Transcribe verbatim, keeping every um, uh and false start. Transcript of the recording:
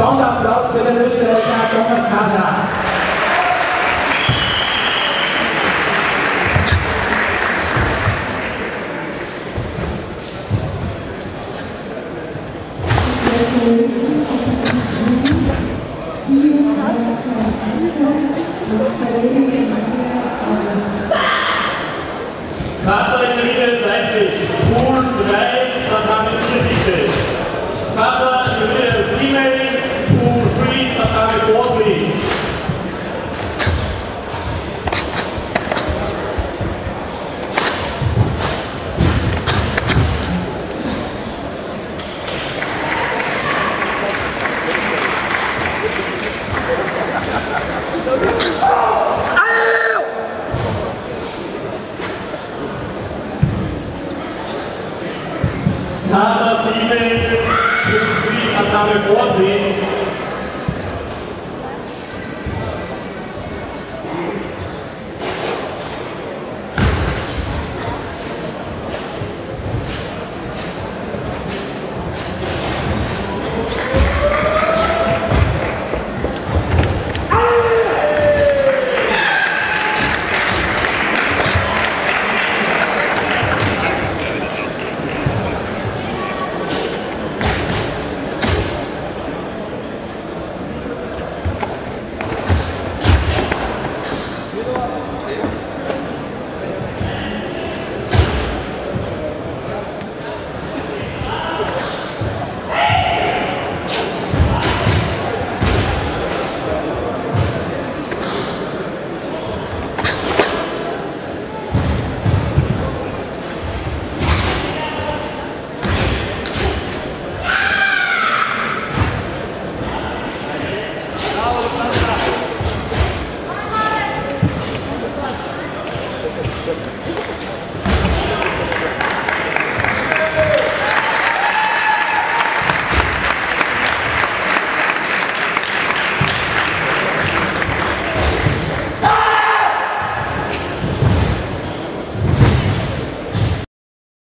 Soundapplaus für den Österreicher Thomas Kata. Kata in der Mitte seitlich, Pool drei, Tatami vier bitte. Kata in der Mitte Female, Pool drei, Tatami four please. Kata female, Pool three, Tatami four please.